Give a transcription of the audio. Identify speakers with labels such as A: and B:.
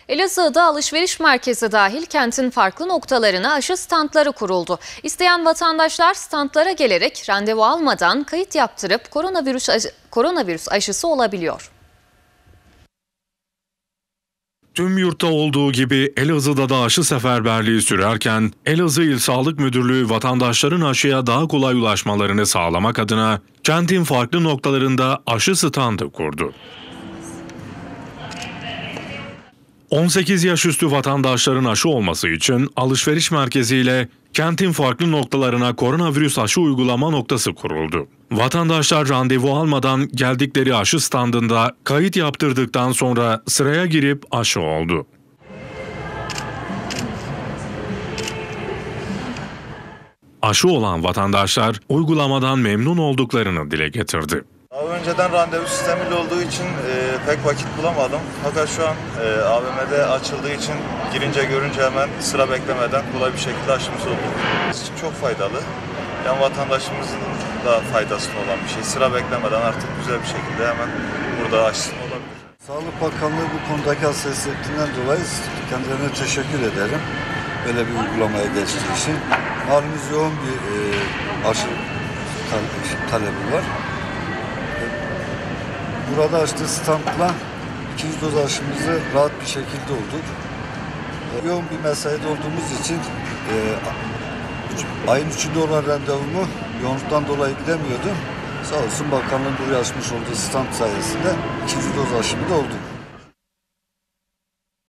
A: Elazığ'da alışveriş merkezi dahil kentin farklı noktalarına aşı standları kuruldu. İsteyen vatandaşlar standlara gelerek randevu almadan kayıt yaptırıp koronavirüs aşısı olabiliyor.
B: Tüm yurtta olduğu gibi Elazığ'da da aşı seferberliği sürerken Elazığ İl Sağlık Müdürlüğü vatandaşların aşıya daha kolay ulaşmalarını sağlamak adına kentin farklı noktalarında aşı standı kurdu. 18 yaş üstü vatandaşların aşı olması için alışveriş merkeziyle kentin farklı noktalarına koronavirüs aşı uygulama noktası kuruldu. Vatandaşlar randevu almadan geldikleri aşı standında kayıt yaptırdıktan sonra sıraya girip aşı oldu. Aşı olan vatandaşlar uygulamadan memnun olduklarını dile getirdi.
C: Daha önceden randevu sistemiyle olduğu için pek vakit bulamadım. Fakat şu an AVM'de açıldığı için girince görünce hemen sıra beklemeden kolay bir şekilde aşımız oldu. Bizim için çok faydalı. Yani vatandaşımızın da faydasına olan bir şey. Sıra beklemeden artık güzel bir şekilde hemen burada aşısını olabilir.
D: Sağlık Bakanlığı bu konudaki hassasiyetinden dolayı kendilerine teşekkür ederim. Böyle bir uygulamaya geçtiği için. Malumuz yoğun bir aşı talebi var. Burada açtığı standla 200 doz aşımızı rahat bir şekilde olduk. Yoğun bir mesaide olduğumuz için ayın 3'ünde olan randevumu yoğunluktan dolayı gidemiyordum. Sağ olsun bakanlığın buraya açmış olduğu stand sayesinde 200 doz aşımı da olduk.